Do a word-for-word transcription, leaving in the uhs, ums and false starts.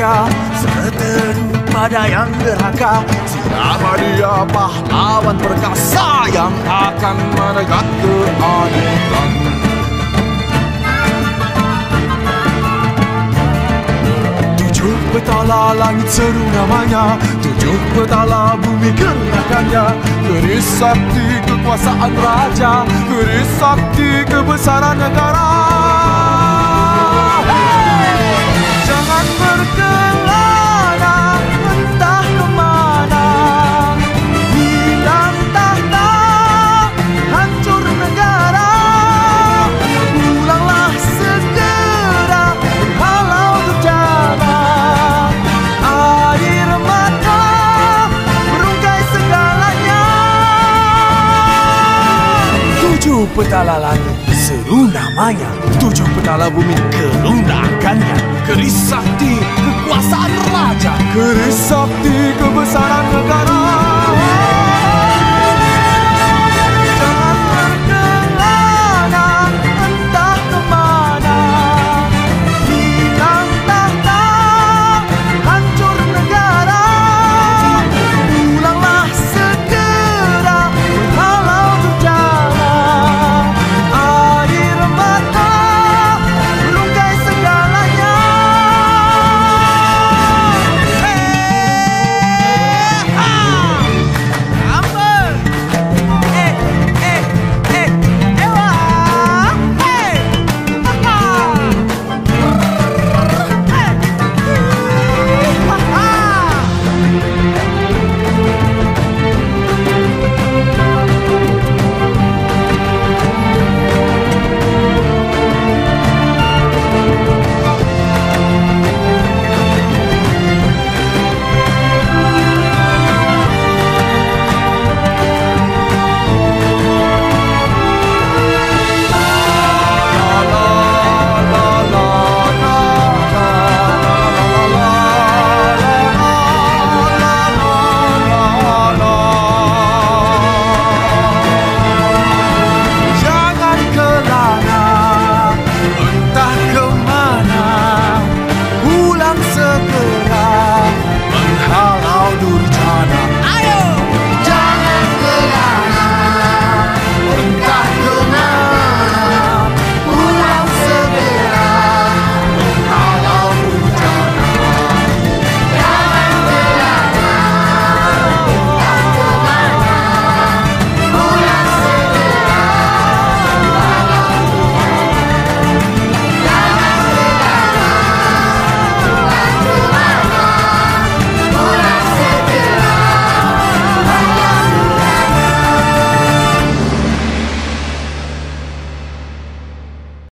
raja, seteru pada yang derhaka. Siapa dia pahlawan perkasa yang akan menegak keadilan? Tujuh petala langit seru namanya, tujuh petala bumi gerakannya. Keris sakti kekuasaan raja, keris sakti kebesaran negara. Hey! Jangan berkelana entah kemana, hilang tahta, hancur negara. Pulanglah segera menghalau bencana. Air mata merungkai segalanya. Tujuh petala langit seru namanya, tujuh petala bumi kerunakannya. Keris sakti kekuasaan raja, keris sakti